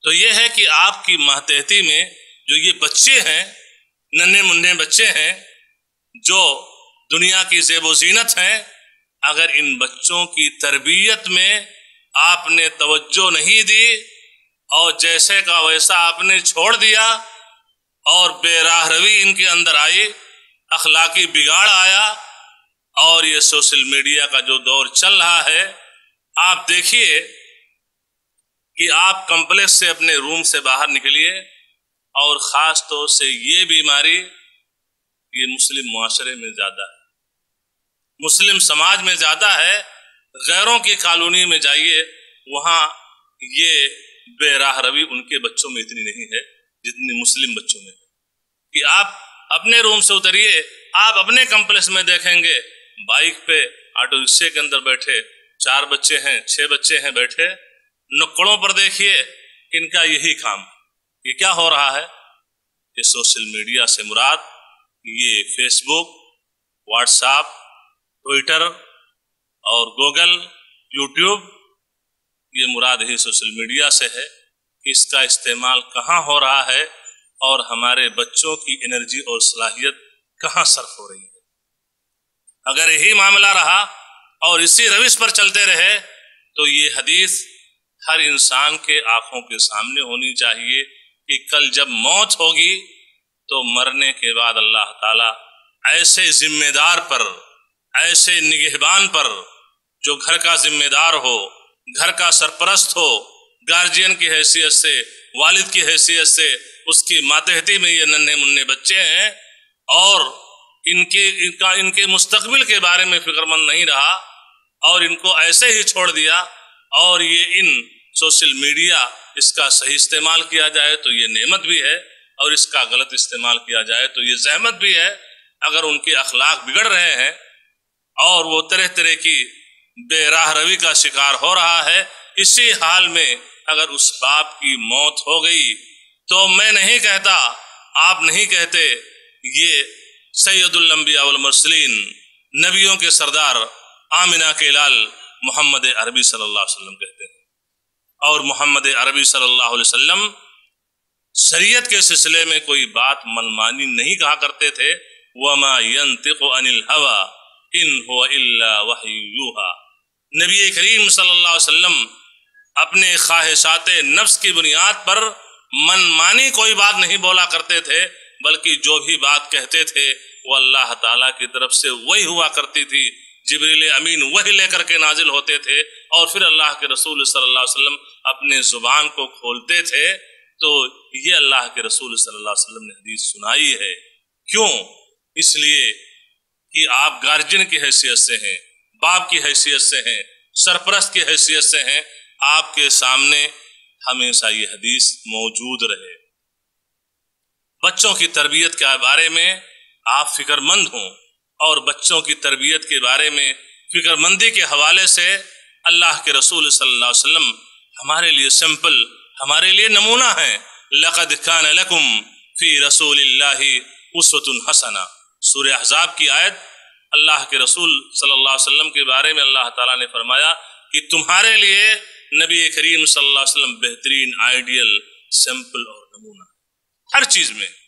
تو یہ ہے کہ آپ کی ماتحتی میں جو یہ بچے ہیں، ننھے منھے بچے ہیں جو دنیا کی زیب و زینت ہیں، اگر ان بچوں کی تربیت میں آپ نے توجہ نہیں دی اور جیسے کا ویسا آپ نے چھوڑ دیا اور بے راہ روی ان کے اندر آئی، اخلاقی بگاڑ آیا، اور یہ سوشل میڈیا کا جو دور چل رہا ہے، آپ دیکھیے کہ آپ کمپلیکس سے اپنے روم سے باہر نکلیے، اور خاص طور سے یہ بیماری یہ مسلم معاشرے میں زیادہ ہے، مسلم سماج میں زیادہ ہے۔ غیروں کی کالونی میں جائیے، وہاں یہ بے راہ روی ان کے بچوں میں اتنی نہیں ہے جتنی مسلم بچوں میں ہے۔ کہ آپ اپنے روم سے اتریے، آپ اپنے کمپلیکس میں دیکھیں گے بائک پہ آٹو رکشے کے اندر بیٹھے 4 بچے ہیں 6 بچے ہیں بیٹھے، نکڑوں پر دیکھیے ان کا یہی کام ہے۔ یہ کیا ہو رہا ہے؟ یہ سوشل میڈیا سے مراد یہ Facebook, WhatsApp, Twitter اور گوگل، یوٹیوب، یہ مراد ہی سوشل میڈیا سے ہے کہ اس کا استعمال کہاں ہو رہا ہے اور ہمارے بچوں کی انرجی اور صلاحیت کہاں صرف ہو رہی ہے۔ اگر یہی معاملہ رہا اور اسی روش پر چلتے رہے تو یہ حدیث ہر انسان کے آنکھوں کے سامنے ہونی چاہیے کہ کل جب موت ہوگی تو مرنے کے بعد اللہ تعالیٰ ایسے ذمہ دار پر، ایسے نگہبان پر جو گھر کا ذمہ دار ہو، گھر کا سرپرست ہو، گارجین کی حیثیت سے، والد کی حیثیت سے، اس کی ماتحتی میں یہ ننھے منھے بچے ہیں اور ان کے مستقبل کے بارے میں فکر مند نہیں رہا اور ان کو ایسے ہی چھوڑ دیا، اور یہ ان سوشل میڈیا اس کا صحیح استعمال کیا جائے تو یہ نعمت بھی ہے، اور اس کا غلط استعمال کیا جائے تو یہ زحمت بھی ہے۔ اگر ان کے اخلاق بگڑ رہے ہیں اور وہ طرح طرح کی بے راہ روی کا شکار ہو رہا ہے، اسی حال میں اگر اس باپ کی موت ہو گئی تو میں نہیں کہتا، آپ نہیں کہتے، یہ سید الانبیاء والمرسلین، نبیوں کے سردار آمنہ کے لال محمد عربی صلی اللہ علیہ وسلم کہتے ہیں۔ اور محمد عربی صلی اللہ علیہ وسلم شریعت کے سلسلے میں کوئی بات منمانی نہیں کہا کرتے تھے۔ وَمَا يَنْتِقُ عَنِ الْهَوَىٰ إِنْ هُوَ إِلَّا وَحْيٌ يُوحَىٰ۔ نبی کریم صلی اللہ علیہ وسلم اپنے خواہشات نفس کی بنیاد پر منمانی کوئی بات نہیں بولا کرتے تھے، بلکہ جو بھی بات کہتے تھے وہ اللہ تعالیٰ کی طرف سے وہی ہوا کرتی تھی۔ جبریل امین وہی لے کر کے نازل ہوتے تھے اور پھر اللہ کے رسول صلی اللہ علیہ وسلم اپنے زبان کو کھولتے تھے۔ تو یہ اللہ کے رسول صلی اللہ علیہ وسلم نے حدیث سنائی ہے۔ کیوں؟ اس لیے کہ آپ گارجین کی حیثیت سے ہیں، باپ کی حیثیت سے ہیں، سرپرست کی حیثیت سے ہیں، آپ کے سامنے ہمیشہ یہ حدیث موجود رہے۔ بچوں کی تربیت کے بارے میں آپ فکر مند ہوں، اور بچوں کی تربیت کے بارے میں فکر مندی کے حوالے سے اللہ کے رسول صلی اللہ علیہ وسلم ہمارے لیے سمپل، ہمارے لیے نمونہ ہیں۔ لَقَدْ كَانَ لَكُمْ فِي رَسُولِ اللَّهِ أُسْوَةٌ حَسَنَةٌ، سورہ احزاب کی آیت۔ اللہ کے رسول صلی اللہ علیہ وسلم کے بارے میں اللہ تعالیٰ نے فرمایا کہ تمہارے لیے نبی کریم صلی اللہ علیہ وسلم بہترین، آئیڈیل، سمپل اور نمونہ ہر چیز میں۔